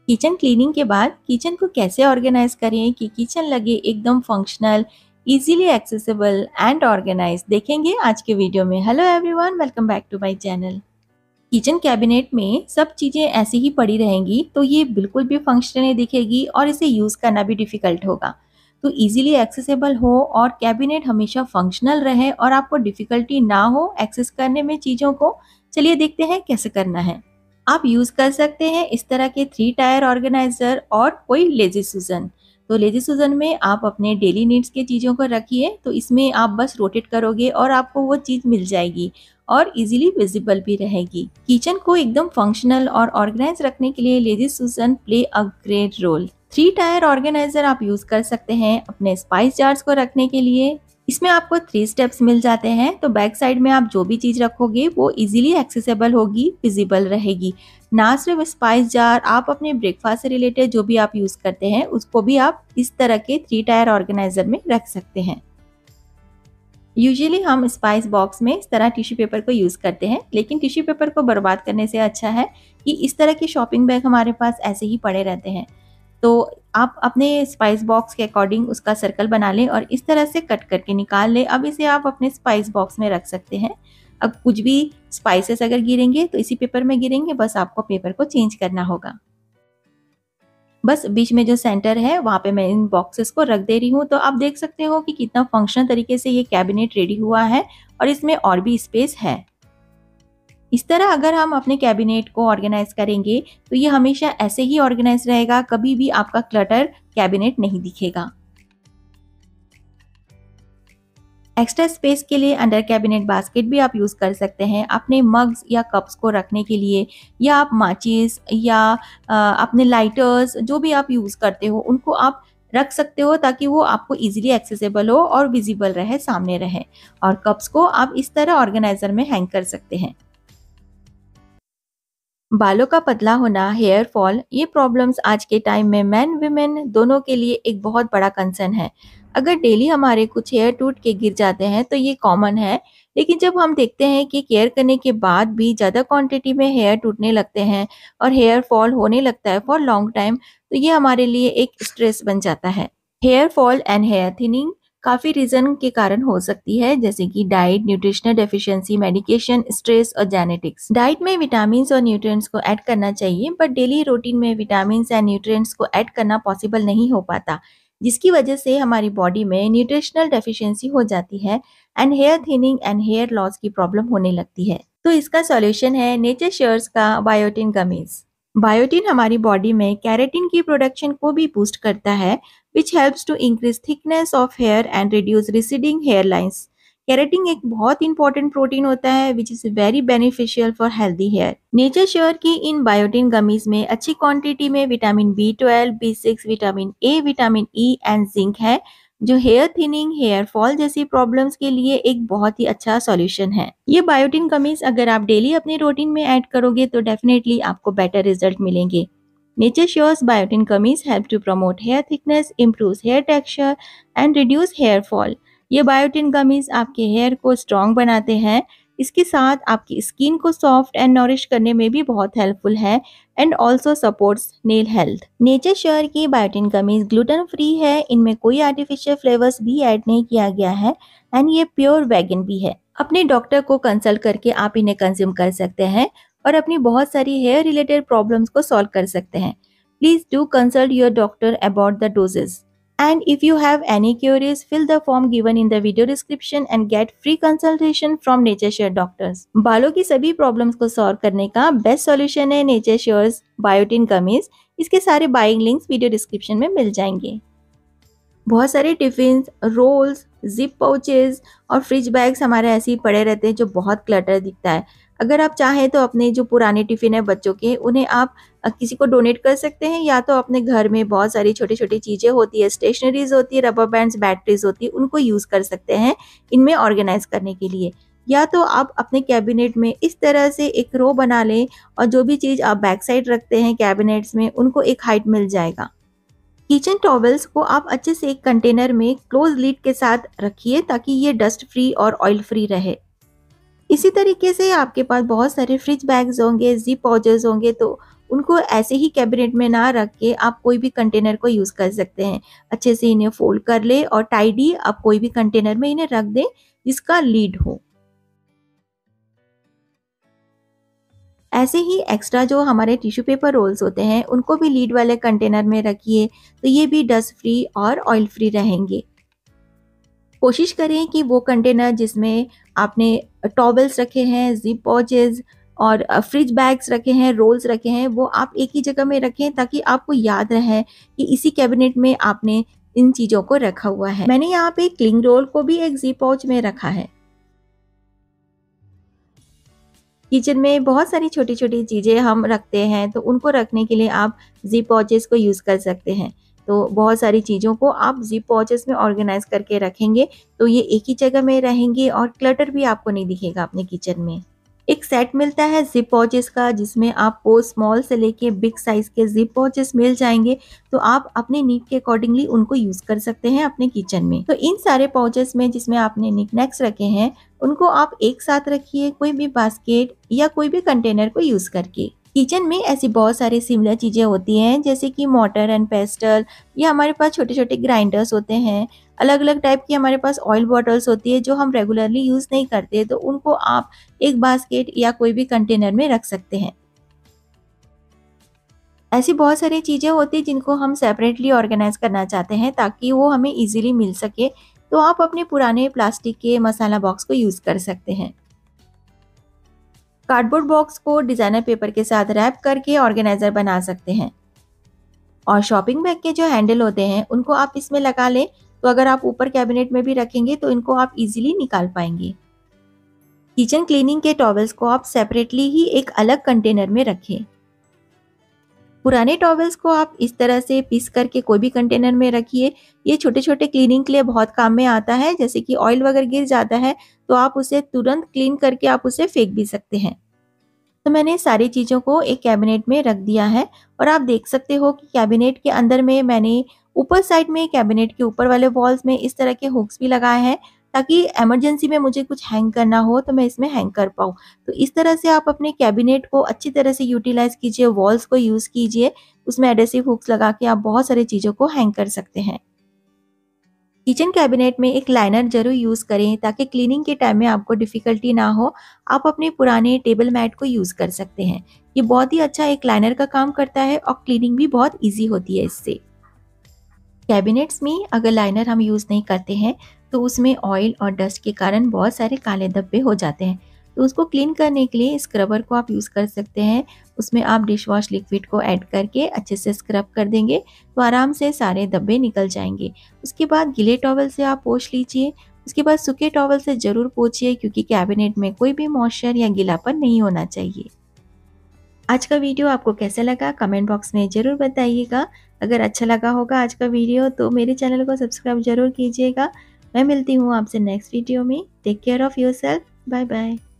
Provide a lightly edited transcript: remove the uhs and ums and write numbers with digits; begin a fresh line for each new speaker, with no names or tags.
Kitchen cleaning के बाद kitchen को कैसे ऑर्गेनाइज करें कि किचन लगे एकदम functional, easily accessible and organise, देखेंगे आज के वीडियो में। Hello everyone, welcome back to my channel. Kitchen cabinet में सब चीजें ऐसी ही पड़ी रहेंगी तो ये बिल्कुल भी फंक्शनल नहीं दिखेगी और इसे यूज करना भी डिफिकल्ट होगा। तो इजीली एक्सेसिबल हो और कैबिनेट हमेशा फंक्शनल रहे और आपको डिफिकल्टी ना हो एक्सेस करने में चीजों को, चलिए देखते हैं कैसे करना है। आप यूज कर सकते हैं इस तरह के 3 टायर ऑर्गेनाइजर और कोई लेजी सुजन। तो लेजी सुजन में आप अपने डेली नीड्स के चीजों को रखिए, तो इसमें आप बस रोटेट करोगे और आपको वो चीज मिल जाएगी और इजीली विजिबल भी रहेगी। किचन को एकदम फंक्शनल और ऑर्गेनाइज रखने के लिए lazy Susan play a great role. 3 tier organiser आप यूज कर सकते हैं अपने स्पाइस जार्स को रखने के लिए। इसमें आपको 3 स्टेप्स मिल जाते हैं, तो बैक साइड में आप जो भी चीज रखोगे वो इजीली एक्सेसिबल होगी, विजिबल रहेगी। ना सिर्फ स्पाइस जार, आप अपने ब्रेकफास्ट से रिलेटेड जो भी आप यूज करते हैं उसको भी आप इस तरह के 3 टायर ऑर्गेनाइजर में रख सकते हैं। यूजुअली हम स्पाइस बॉक्स में इस तरह टिश्यू पेपर को यूज करते हैं, लेकिन टिश्यू पेपर को बर्बाद करने से अच्छा है कि इस तरह के शॉपिंग बैग हमारे पास ऐसे ही पड़े रहते हैं। तो आप अपने स्पाइस बॉक्स के अकॉर्डिंग उसका सर्कल बना लें और इस तरह से कट करके निकाल लें। अब इसे आप अपने स्पाइस बॉक्स में रख सकते हैं। अब कुछ भी स्पाइसेस अगर गिरेंगे तो इसी पेपर में गिरेंगे, बस आपको पेपर को चेंज करना होगा। बस बीच में जो सेंटर है वहां पे मैं इन बॉक्सेस को रख दे रही हूँ। तो आप देख सकते हो कि कितना फंक्शनल तरीके से ये कैबिनेट रेडी हुआ है और इसमें और भी स्पेस है। इस तरह अगर हम अपने कैबिनेट को ऑर्गेनाइज करेंगे तो ये हमेशा ऐसे ही ऑर्गेनाइज रहेगा, कभी भी आपका क्लटर कैबिनेट नहीं दिखेगा। एक्स्ट्रा स्पेस के लिए अंडर कैबिनेट बास्केट भी आप यूज कर सकते हैं अपने मग्स या कप्स को रखने के लिए, या आप माचिस या अपने लाइटर्स जो भी आप यूज करते हो उनको आप रख सकते हो, ताकि वो आपको इजीली एक्सेसिबल हो और विजिबल रहे, सामने रहे। और कप्स को आप इस तरह ऑर्गेनाइजर में हैंग कर सकते हैं। बालों का पतला होना, हेयर फॉल, ये प्रॉब्लम्स आज के टाइम में मैन विमेन दोनों के लिए एक बहुत बड़ा कंसर्न है। अगर डेली हमारे कुछ हेयर टूट के गिर जाते हैं तो ये कॉमन है, लेकिन जब हम देखते हैं कि केयर करने के बाद भी ज़्यादा क्वांटिटी में हेयर टूटने लगते हैं और हेयर फॉल होने लगता है फॉर लॉन्ग टाइम, तो ये हमारे लिए एक स्ट्रेस बन जाता है। Hair fall and hair thinning काफ़ी रीज़न के कारण हो सकती है, जैसे कि diet, nutritional deficiency, medication, stress और जेनेटिक्स। डाइट में विटामिन और न्यूट्रिएंट्स को ऐड करना चाहिए, बट डेली रूटीन में विटामिन एंड न्यूट्रिएंट्स को ऐड करना पॉसिबल नहीं हो पाता, जिसकी वजह से हमारी बॉडी में न्यूट्रिशनल डेफिशिएंसी हो जाती है and hair thinning and hair loss की प्रॉब्लम होने लगती है। तो इसका सॉल्यूशन है नेचर श्योर्स का बायोटिन गमीज। बायोटिन हमारी बॉडी में कैरेटिन की प्रोडक्शन को भी बूस्ट करता है, which helps to increase thickness of hair and reduce receding hairlines. Keratin एक बहुत इंपॉर्टेंट प्रोटीन होता है which is very beneficial for healthy hair. Nature Sure की इन बायोटिन गमीज में अच्छी क्वांटिटी में vitamin B12, B6, vitamin A, vitamin E and zinc है, जो हेयर थिनिंग, हेयर फॉल जैसी प्रॉब्लम्स के लिए एक बहुत ही अच्छा सॉल्यूशन है। ये बायोटिन गमीज अगर आप डेली अपने रूटीन में ऐड करोगे तो डेफिनेटली आपको बेटर रिजल्ट मिलेंगे। Nature Shores biotin gummies help to promote hair thickness, improves hair texture and reduce hair fall. ये बायोटिन गमीज आपके हेयर को स्ट्रॉन्ग बनाते हैं, इसके साथ आपकी स्किन को सॉफ्ट एंड नॉरिश करने में भी बहुत हेल्पफुल है and also supports nail health. Nature Sure की बायोटिन गमीज ग्लूटेन फ्री है, इनमें कोई आर्टिफिशियल फ्लेवर्स भी ऐड नहीं किया गया है एंड ये प्योर वेगन भी है। अपने डॉक्टर को कंसल्ट करके आप इन्हें कंज्यूम कर सकते हैं और अपनी बहुत सारी हेयर रिलेटेड प्रॉब्लम्स को सॉल्व कर सकते हैं। Please do consult your doctor about the doses. And if you have any queries, fill the form given in the video description and get free consultation from Nature Share doctors. बालों की सभी problems को solve करने का best solution है Nature Sure's biotin gummies. इसके सारे buying links video description में मिल जाएंगे। बहुत सारे टिफिन, रोल्स, जिप पाउचेस और फ्रिज बैग्स हमारे ऐसे ही पड़े रहते हैं जो बहुत क्लटर दिखता है। अगर आप चाहें तो अपने जो पुराने टिफिन है बच्चों के, उन्हें आप किसी को डोनेट कर सकते हैं, या तो अपने घर में बहुत सारी छोटी छोटी चीज़ें होती है, स्टेशनरीज होती है, रबर बैंड्स, बैटरीज होती है, उनको यूज़ कर सकते हैं इनमें ऑर्गेनाइज करने के लिए। या तो आप अपने कैबिनेट में इस तरह से एक रो बना लें और जो भी चीज़ आप बैक साइड रखते हैं कैबिनेट्स में उनको एक हाइट मिल जाएगा। किचन टॉवल्स को आप अच्छे से एक कंटेनर में क्लोज लिड के साथ रखिए ताकि ये डस्ट फ्री और ऑयल फ्री रहे। इसी तरीके से आपके पास बहुत सारे फ्रिज बैग्स होंगे, जिप पाउचेस होंगे, तो उनको ऐसे ही कैबिनेट में ना रख के आप कोई भी कंटेनर को यूज़ कर सकते हैं। अच्छे से इन्हें फोल्ड कर ले और टाइडी आप कोई भी कंटेनर में इन्हें रख दें जिसका लीड हो। ऐसे ही एक्स्ट्रा जो हमारे टिश्यू पेपर रोल्स होते हैं उनको भी लीड वाले कंटेनर में रखिए, तो ये भी डस्ट फ्री और ऑयल फ्री रहेंगे। कोशिश करें कि वो कंटेनर जिसमें आपने टॉवल्स रखे हैं, ज़िप पाउचेज़ और फ्रिज बैग्स रखे हैं, रोल्स रखे हैं, वो आप एक ही जगह में रखें ताकि आपको याद रहे कि इसी कैबिनेट में आपने इन चीज़ों को रखा हुआ है। मैंने यहाँ पे क्लिंग रोल को भी एक ज़िप पाउच में रखा है। किचन में बहुत सारी छोटी-छोटी चीज़ें हम रखते हैं, तो उनको रखने के लिए आप ज़िप पाउचेज़ को यूज़ कर सकते हैं। तो बहुत सारी चीज़ों को आप ज़िप पाउचेज़ में ऑर्गेनाइज़ करके रखेंगे, तो ये एक ही जगह में रहेंगे और क्लटर भी आपको नहीं दिखेगा अपने किचन में। एक सेट मिलता है ज़िप पाउचेज़ का जिसमें आपको स्मॉल से लेके बिग साइज़ के ज़िप पाउचेज़ मिल जाएँगे, तो आप अपने नीड के अकॉर्डिंगली उनको यूज़ कर सकते हैं अपने किचन में। तो इन सारे पाउचेज़ में जिसमें आपने निकनैक्स रखे हैं, उनको आप एक साथ रखिए कोई भी बास्केट या कोई भी कंटेनर को यूज़ करके। किचन में ऐसी बहुत सारी सिमिलर चीज़ें होती हैं जैसे कि मोर्टर एंड पेस्टल, या हमारे पास छोटे-छोटे ग्राइंडर्स होते हैं। अलग-अलग टाइप की हमारे पास ऑयल बॉटल्स होती है जो हम रेगुलरली यूज़ नहीं करते, तो उनको आप एक बास्केट या कोई भी कंटेनर में रख सकते हैं। ऐसी बहुत सारी चीज़ें होती हैं जिनको हम सेपरेटली ऑर्गेनाइज़ करना चाहते हैं ताकि वो हमें ईज़िली मिल सके, तो आप अपने पुराने प्लास्टिक के मसाला बॉक्स को यूज़ कर सकते हैं। कार्डबोर्ड बॉक्स को डिज़ाइनर पेपर के साथ रैप करके ऑर्गेनाइज़र बना सकते हैं। और शॉपिंग बैग के जो हैंडल होते हैं उनको आप इसमें लगा लें, तो अगर आप ऊपर कैबिनेट में भी रखेंगे तो इनको आप इजीली निकाल पाएंगे। किचन क्लीनिंग के टॉवल्स को आप सेपरेटली ही एक अलग कंटेनर में रखें। पुराने टॉवल्स को आप इस तरह से पीस करके कोई भी कंटेनर में रखिए। ये छोटे छोटे क्लीनिंग के लिए बहुत काम में आता है, जैसे कि ऑयल वगैरह गिर जाता है तो आप उसे तुरंत क्लीन करके आप उसे फेंक भी सकते हैं। तो मैंने सारी चीज़ों को एक कैबिनेट में रख दिया है और आप देख सकते हो कि कैबिनेट के अंदर में मैंने ऊपर साइड में कैबिनेट के ऊपर वाले वॉल्स में इस तरह के हुक्स भी लगाए हैं ताकि इमरजेंसी में मुझे कुछ हैंग करना हो तो मैं इसमें हैंग कर पाऊँ। तो इस तरह से आप अपने कैबिनेट को अच्छी तरह से यूटिलाइज कीजिए, वॉल्स को यूज़ कीजिए, उसमें एडेसिव हुक्स लगा के आप बहुत सारी चीज़ों को हैंग कर सकते हैं। किचन कैबिनेट में एक लाइनर जरूर यूज़ करें ताकि क्लीनिंग के टाइम में आपको डिफ़िकल्टी ना हो। आप अपने पुराने टेबल मैट को यूज़ कर सकते हैं। ये बहुत ही अच्छा एक लाइनर का काम करता है और क्लीनिंग भी बहुत ईजी होती है इससे। कैबिनेट्स में अगर लाइनर हम यूज़ नहीं करते हैं तो उसमें ऑयल और डस्ट के कारण बहुत सारे काले धब्बे हो जाते हैं। तो उसको क्लीन करने के लिए स्क्रबर को आप यूज़ कर सकते हैं। उसमें आप डिश वॉश लिक्विड को ऐड करके अच्छे से स्क्रब कर देंगे तो आराम से सारे धब्बे निकल जाएंगे। उसके बाद गीले टॉवल से आप पोंछ लीजिए। उसके बाद सूखे टॉवल से ज़रूर पोंछिए क्योंकि कैबिनेट में कोई भी मॉइस्चर या गीलापन नहीं होना चाहिए। आज का वीडियो आपको कैसा लगा कमेंट बॉक्स में ज़रूर बताइएगा। अगर अच्छा लगा होगा आज का वीडियो तो मेरे चैनल को सब्सक्राइब ज़रूर कीजिएगा। मैं मिलती हूँ आपसे नेक्स्ट वीडियो में। Take care of yourself. Bye bye.